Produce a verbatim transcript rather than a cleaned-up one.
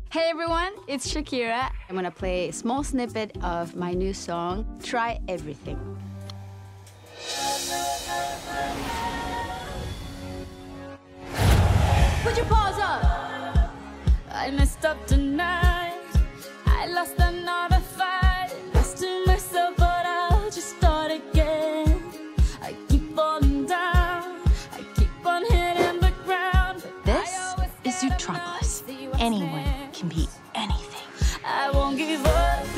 Hey everyone, it's Shakira. I'm gonna play a small snippet of my new song, Try Everything. Put your paws up! I messed up tonight. I lost another fight. Lost to myself, but I'll just start again. I keep falling down. I keep on hitting the ground. This is Zootropolis. Anyone can be anything. I won't give up.